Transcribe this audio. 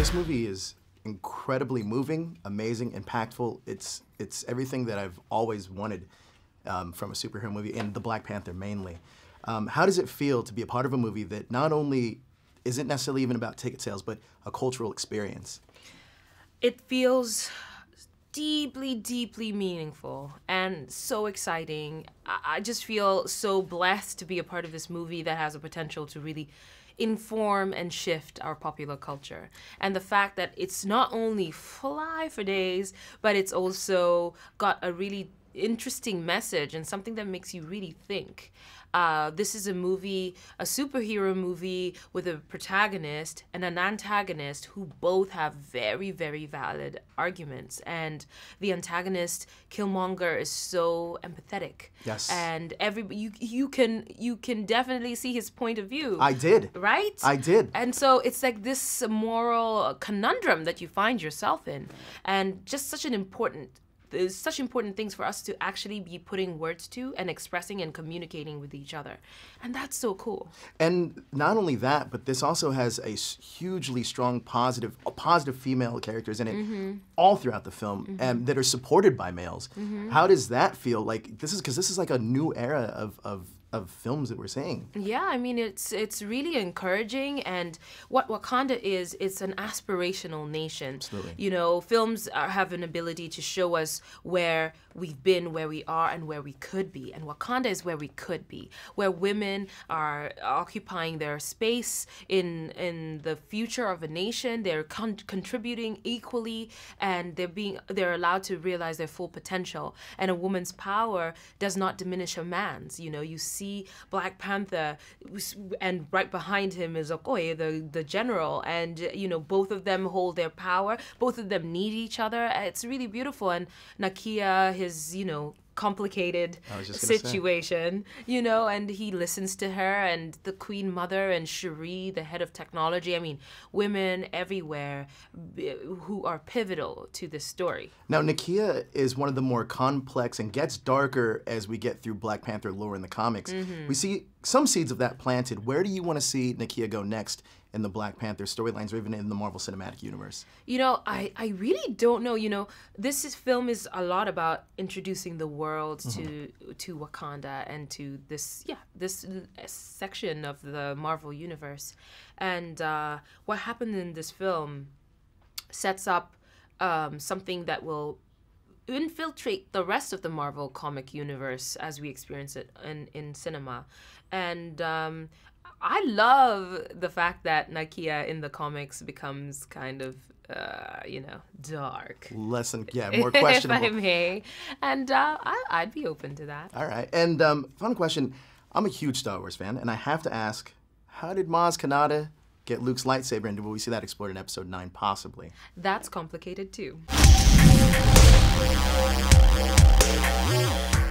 This movie is incredibly moving, amazing, impactful. It's everything that I've always wanted from a superhero movie, and the Black Panther mainly. How does it feel to be a part of a movie that not only isn't necessarily even about ticket sales, but a cultural experience? It feels deeply, deeply meaningful and so exciting. I just feel so blessed to be a part of this movie that has a potential to really inform and shift our popular culture. And the fact that it's not only fly for days, but it's also got a really interesting message and something that makes you really think. This is a movie, a superhero movie with a protagonist and an antagonist who both have very, very valid arguments. And the antagonist, Killmonger, is so empathetic. Yes. And you can definitely see his point of view. I did. Right? I did. And so it's like this moral conundrum that you find yourself in, and just there's such important things for us to actually be putting words to and expressing and communicating with each other. And that's so cool. And not only that, but this also has a hugely strong positive female characters in it all throughout the film that are supported by males. How does that feel? Like, this is like a new era of films that we're seeing. Yeah, I mean, it's really encouraging, and what Wakanda is, it's an aspirational nation. Absolutely. You know, films have an ability to show us where we've been, where we are, and where we could be. And Wakanda is where we could be, where women are occupying their space in the future of a nation. They're contributing equally, and they're allowed to realize their full potential. And a woman's power does not diminish a man's. You know, you see Black Panther, and right behind him is Okoye, the general, and you know, both of them hold their power. Both of them need each other. It's really beautiful. And Nakia, his complicated situation, you know, and he listens to her, and the Queen Mother and Shuri, the head of technology. I mean, women everywhere who are pivotal to this story. Now, Nakia is one of the more complex and gets darker as we get through Black Panther lore in the comics. We see some seeds of that planted. Where do you want to see Nakia go next in the Black Panther storylines, or even in the Marvel Cinematic Universe? You know, I really don't know. You know, this film is a lot about introducing the world to Wakanda and to this section of the Marvel Universe. And what happened in this film sets up something that will infiltrate the rest of the Marvel comic universe as we experience it in cinema. And I love the fact that Nakia in the comics becomes kind of, dark. More questionable. If I may. And I'd be open to that. All right. And fun question. I'm a huge Star Wars fan, and I have to ask, how did Maz Kanata get Luke's lightsaber, and will we see that explored in Episode 9, possibly? That's complicated, too.